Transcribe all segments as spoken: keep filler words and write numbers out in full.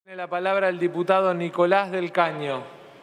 Tiene la palabra el diputado Nicolás del Caño.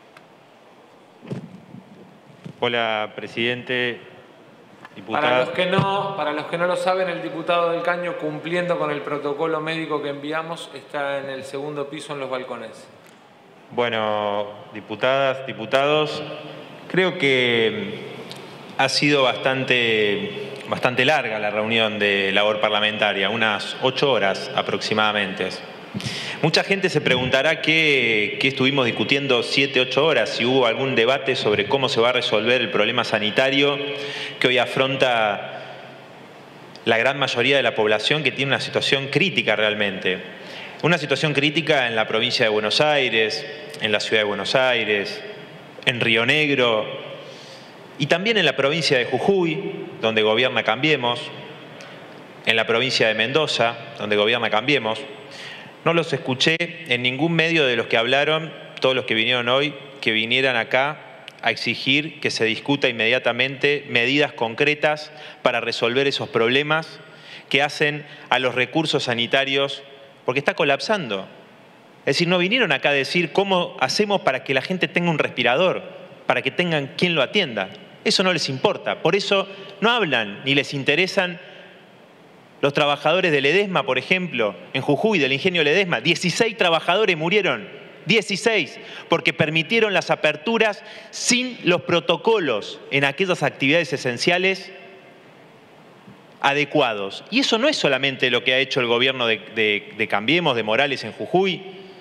Hola, presidente. Diputada. Para los que no, para los que no lo saben, el diputado del Caño, cumpliendo con el protocolo médico que enviamos, está en el segundo piso en los balcones. Bueno, diputadas, diputados, creo que ha sido bastante, bastante larga la reunión de labor parlamentaria, unas ocho horas aproximadamente. Mucha gente se preguntará qué, qué estuvimos discutiendo siete, ocho horas, si hubo algún debate sobre cómo se va a resolver el problema sanitario que hoy afronta la gran mayoría de la población, que tiene una situación crítica realmente. Una situación crítica en la provincia de Buenos Aires, en la ciudad de Buenos Aires, en Río Negro y también en la provincia de Jujuy, donde gobierna Cambiemos, en la provincia de Mendoza, donde gobierna Cambiemos. No los escuché en ningún medio de los que hablaron, todos los que vinieron hoy, que vinieran acá a exigir que se discuta inmediatamente medidas concretas para resolver esos problemas que hacen a los recursos sanitarios, porque está colapsando. Es decir, no vinieron acá a decir cómo hacemos para que la gente tenga un respirador, para que tengan quien lo atienda. Eso no les importa. Por eso no hablan ni les interesan los trabajadores de Ledesma, por ejemplo, en Jujuy, del ingenio Ledesma. dieciséis trabajadores murieron, dieciséis, porque permitieron las aperturas sin los protocolos en aquellas actividades esenciales adecuados. Y eso no es solamente lo que ha hecho el gobierno de, de, de Cambiemos, de Morales en Jujuy,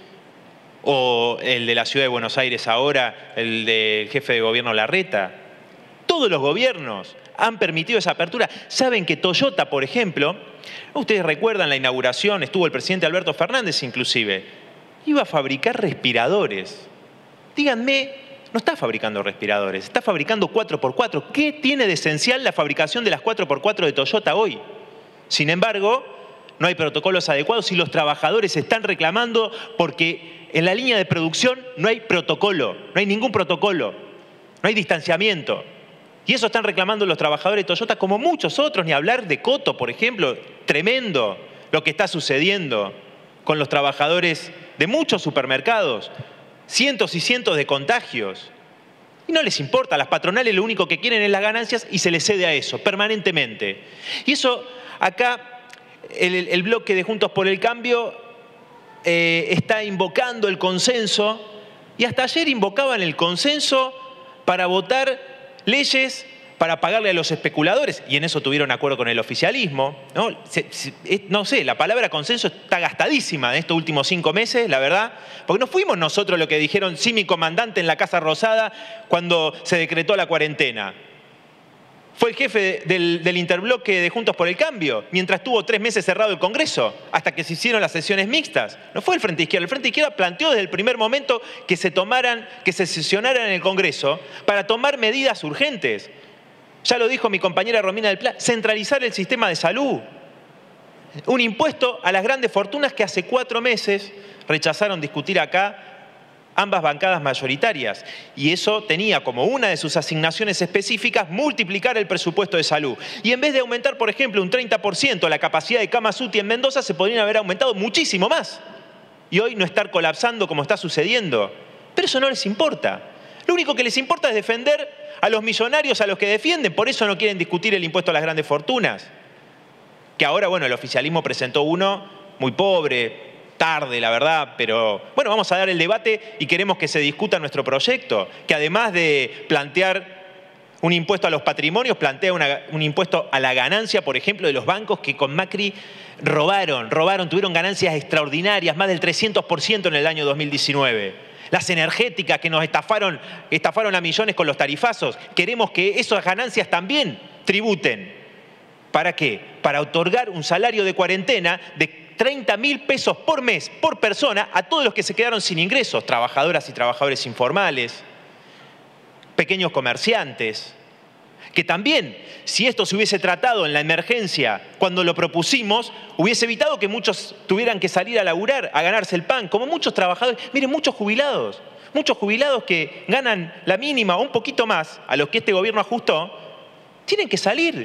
o el de la ciudad de Buenos Aires ahora, el del jefe de gobierno Larreta. Todos los gobiernos han permitido esa apertura. Saben que Toyota, por ejemplo, ustedes recuerdan la inauguración, estuvo el presidente Alberto Fernández inclusive, iba a fabricar respiradores. Díganme, no está fabricando respiradores, está fabricando cuatro por cuatro. ¿Qué tiene de esencial la fabricación de las cuatro por cuatro de Toyota hoy? Sin embargo, no hay protocolos adecuados y los trabajadores están reclamando porque en la línea de producción no hay protocolo, no hay ningún protocolo, no hay distanciamiento. Y eso están reclamando los trabajadores de Toyota, como muchos otros, ni hablar de Coto, por ejemplo. Tremendo lo que está sucediendo con los trabajadores de muchos supermercados. Cientos y cientos de contagios. Y no les importa, las patronales lo único que quieren es las ganancias y se les cede a eso, permanentemente. Y eso, acá, el, el bloque de Juntos por el Cambio eh, está invocando el consenso, y hasta ayer invocaban el consenso para votar leyes para pagarle a los especuladores, y en eso tuvieron acuerdo con el oficialismo, ¿no? Se, se, no sé, la palabra consenso está gastadísima en estos últimos cinco meses, la verdad, porque no fuimos nosotros los que dijeron sí mi comandante en la Casa Rosada cuando se decretó la cuarentena. Fue el jefe del, del interbloque de Juntos por el Cambio, mientras estuvo tres meses cerrado el Congreso, hasta que se hicieron las sesiones mixtas. No fue el Frente Izquierda. El Frente Izquierda planteó desde el primer momento que se tomaran, que se sesionaran en el Congreso para tomar medidas urgentes. Ya lo dijo mi compañera Romina del Pla, centralizar el sistema de salud. Un impuesto a las grandes fortunas que hace cuatro meses rechazaron discutir acá ambas bancadas mayoritarias, y eso tenía como una de sus asignaciones específicas multiplicar el presupuesto de salud. Y en vez de aumentar, por ejemplo, un treinta por ciento la capacidad de camas U T I en Mendoza, se podrían haber aumentado muchísimo más. Y hoy no estar colapsando como está sucediendo. Pero eso no les importa. Lo único que les importa es defender a los millonarios a los que defienden. Por eso no quieren discutir el impuesto a las grandes fortunas. Que ahora, bueno, el oficialismo presentó uno muy pobre, tarde, la verdad, pero bueno, vamos a dar el debate y queremos que se discuta nuestro proyecto, que además de plantear un impuesto a los patrimonios, plantea una, un impuesto a la ganancia, por ejemplo, de los bancos que con Macri robaron, robaron, tuvieron ganancias extraordinarias, más del trescientos por ciento en el año dos mil diecinueve. Las energéticas que nos estafaron, estafaron a millones con los tarifazos. Queremos que esas ganancias también tributen. ¿Para qué? Para otorgar un salario de cuarentena de treinta mil pesos por mes, por persona, a todos los que se quedaron sin ingresos, trabajadoras y trabajadores informales, pequeños comerciantes, que también, si esto se hubiese tratado en la emergencia cuando lo propusimos, hubiese evitado que muchos tuvieran que salir a laburar, a ganarse el pan, como muchos trabajadores, miren, muchos jubilados, muchos jubilados que ganan la mínima o un poquito más a los que este gobierno ajustó, tienen que salir.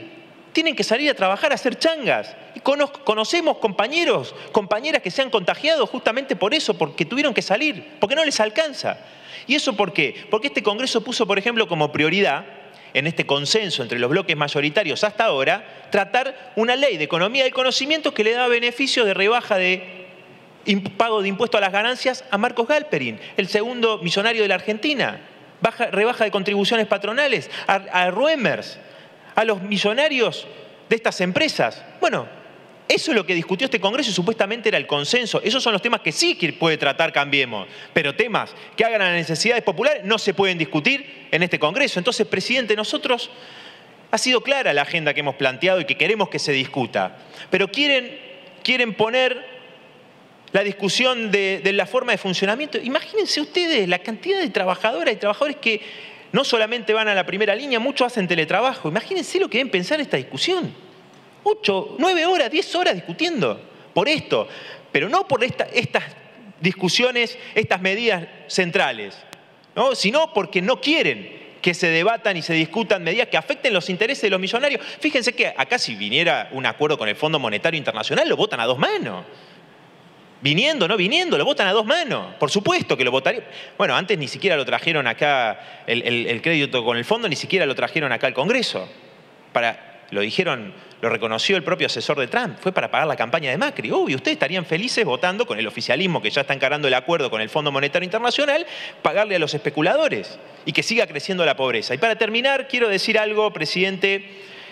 tienen que salir a trabajar, a hacer changas. Y cono- conocemos compañeros, compañeras que se han contagiado justamente por eso, porque tuvieron que salir, porque no les alcanza. ¿Y eso por qué? Porque este Congreso puso, por ejemplo, como prioridad, en este consenso entre los bloques mayoritarios hasta ahora, tratar una ley de economía del conocimiento que le da beneficios de rebaja de pago de impuesto a las ganancias a Marcos Galperín, el segundo millonario de la Argentina. Baja, rebaja de contribuciones patronales a, a Ruemers, a los millonarios de estas empresas. Bueno, eso es lo que discutió este Congreso y supuestamente era el consenso. Esos son los temas que sí que puede tratar Cambiemos. Pero temas que hagan a las necesidades populares no se pueden discutir en este Congreso. Entonces, presidente, nosotros ha sido clara la agenda que hemos planteado y que queremos que se discuta. Pero quieren, quieren poner la discusión de, de la forma de funcionamiento. Imagínense ustedes la cantidad de trabajadoras y trabajadores que no solamente van a la primera línea, muchos hacen teletrabajo. Imagínense lo que deben pensar esta discusión. Ocho, nueve horas, diez horas discutiendo por esto, pero no por esta, estas discusiones, estas medidas centrales, ¿no? Sino porque no quieren que se debatan y se discutan medidas que afecten los intereses de los millonarios. Fíjense que acá si viniera un acuerdo con el Fondo Monetario Internacional, lo votan a dos manos. Viniendo, no viniendo, lo votan a dos manos. Por supuesto que lo votarían. Bueno, antes ni siquiera lo trajeron acá, el, el, el crédito con el fondo, ni siquiera lo trajeron acá al Congreso. Para, lo dijeron, lo reconoció el propio asesor de Trump. Fue para pagar la campaña de Macri. Uy, ustedes estarían felices votando con el oficialismo que ya está encarando el acuerdo con el Fondo Monetario Internacional, pagarle a los especuladores y que siga creciendo la pobreza. Y para terminar, quiero decir algo, presidente.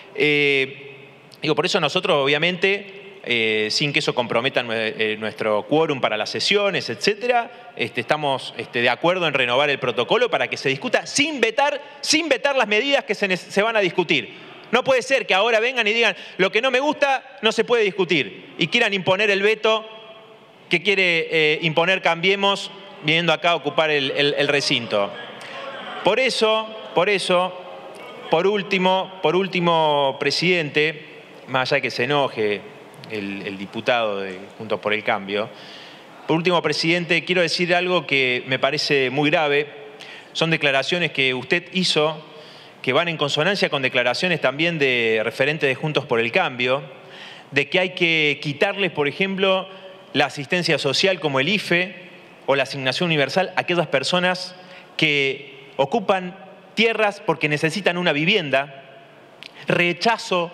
Eh, digo, por eso nosotros, obviamente, Eh, sin que eso comprometa eh, nuestro quórum para las sesiones, etcétera, este, estamos este, de acuerdo en renovar el protocolo para que se discuta sin vetar, sin vetar las medidas que se, se van a discutir. No puede ser que ahora vengan y digan lo que no me gusta no se puede discutir y quieran imponer el veto que quiere eh, imponer Cambiemos viniendo acá a ocupar el, el, el recinto. Por eso, por eso, por último, por último, presidente, más allá de que se enoje El, el diputado de Juntos por el Cambio. Por último, presidente, quiero decir algo que me parece muy grave. Son declaraciones que usted hizo que van en consonancia con declaraciones también de referentes de Juntos por el Cambio, de que hay que quitarles, por ejemplo, la asistencia social como el I F E o la asignación universal a aquellas personas que ocupan tierras porque necesitan una vivienda. Rechazo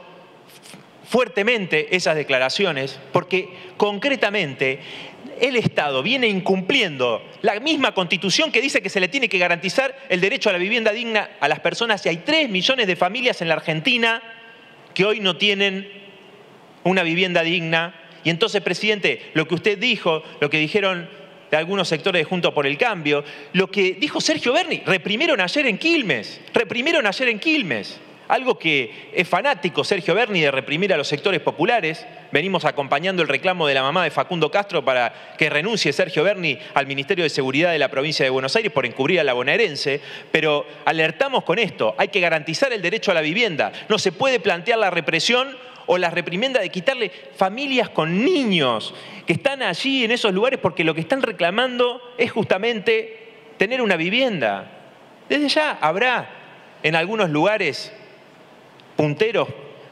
fuertemente esas declaraciones porque concretamente el Estado viene incumpliendo la misma Constitución que dice que se le tiene que garantizar el derecho a la vivienda digna a las personas y hay tres millones de familias en la Argentina que hoy no tienen una vivienda digna. Y entonces, presidente, lo que usted dijo, lo que dijeron de algunos sectores de Juntos por el Cambio, lo que dijo Sergio Berni, reprimieron ayer en Quilmes, reprimieron ayer en Quilmes. Algo que es fanático Sergio Berni de reprimir a los sectores populares. Venimos acompañando el reclamo de la mamá de Facundo Castro para que renuncie Sergio Berni al Ministerio de Seguridad de la provincia de Buenos Aires por encubrir a la bonaerense. Pero alertamos con esto, hay que garantizar el derecho a la vivienda. No se puede plantear la represión o la reprimendas de quitarle familias con niños que están allí en esos lugares porque lo que están reclamando es justamente tener una vivienda. Desde ya habrá en algunos lugares punteros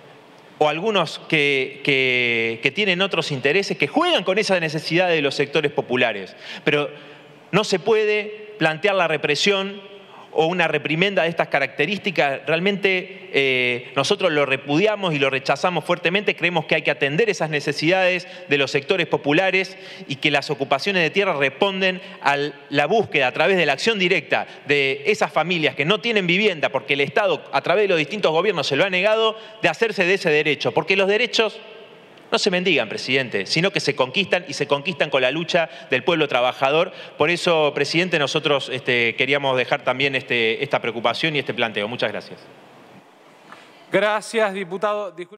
o algunos que, que, que tienen otros intereses, que juegan con esas necesidades de los sectores populares. Pero no se puede plantear la represión o una reprimenda de estas características. Realmente eh, nosotros lo repudiamos y lo rechazamos fuertemente. Creemos que hay que atender esas necesidades de los sectores populares y que las ocupaciones de tierra responden a la búsqueda a través de la acción directa de esas familias que no tienen vivienda porque el Estado a través de los distintos gobiernos se lo ha negado, de hacerse de ese derecho. Porque los derechos no se mendigan, presidente, sino que se conquistan y se conquistan con la lucha del pueblo trabajador. Por eso, presidente, nosotros este, queríamos dejar también este, esta preocupación y este planteo. Muchas gracias. Gracias, diputado.